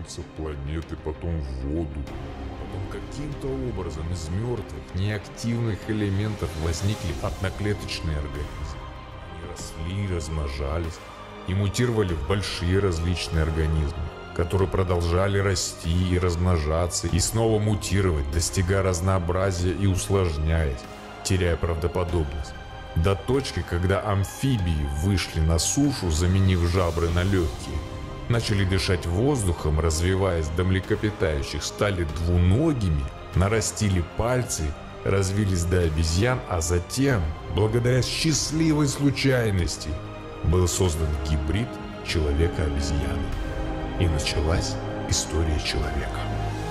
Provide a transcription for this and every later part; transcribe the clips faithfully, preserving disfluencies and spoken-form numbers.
солнце, планеты, потом в воду. Потом каким-то образом из мертвых, неактивных элементов возникли одноклеточные организмы. Они росли, размножались и мутировали в большие различные организмы, которые продолжали расти и размножаться, и снова мутировать, достигая разнообразия и усложняясь, теряя правдоподобность. До точки, когда амфибии вышли на сушу, заменив жабры на легкие, начали дышать воздухом, развиваясь до млекопитающих, стали двуногими, нарастили пальцы, развились до обезьян, а затем, благодаря счастливой случайности, был создан гибрид человека-обезьяны. И началась история человека.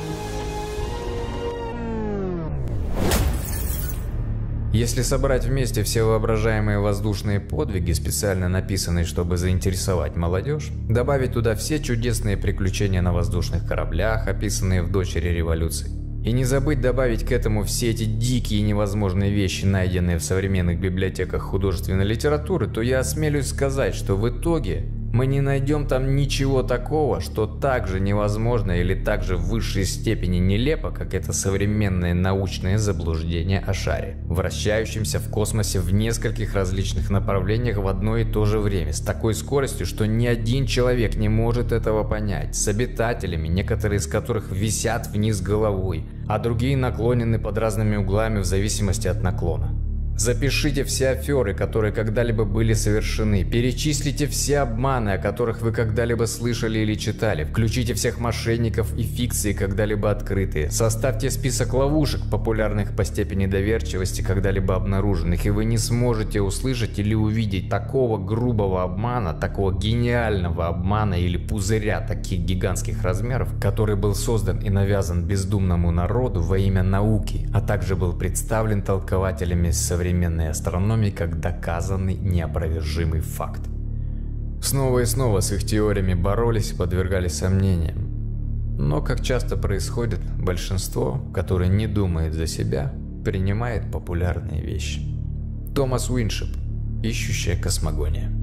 Если собрать вместе все воображаемые воздушные подвиги, специально написанные, чтобы заинтересовать молодежь, добавить туда все чудесные приключения на воздушных кораблях, описанные в «Дочери революции», и не забыть добавить к этому все эти дикие и невозможные вещи, найденные в современных библиотеках художественной литературы, то я осмелюсь сказать, что в итоге мы не найдем там ничего такого, что так же невозможно или так же в высшей степени нелепо, как это современное научное заблуждение о шаре, вращающемся в космосе в нескольких различных направлениях в одно и то же время, с такой скоростью, что ни один человек не может этого понять, с обитателями, некоторые из которых висят вниз головой, а другие наклонены под разными углами в зависимости от наклона. Запишите все аферы, которые когда-либо были совершены, перечислите все обманы, о которых вы когда-либо слышали или читали, включите всех мошенников и фикции, когда-либо открытые, составьте список ловушек, популярных по степени доверчивости, когда-либо обнаруженных, и вы не сможете услышать или увидеть такого грубого обмана, такого гениального обмана или пузыря таких гигантских размеров, который был создан и навязан бездумному народу во имя науки, а также был представлен толкователями современной современной астрономии как доказанный неопровержимый факт. Снова и снова с их теориями боролись и подвергались сомнениям. Но, как часто происходит, большинство, которое не думает за себя, принимает популярные вещи. Томас Уиншип. Ищущая космогония.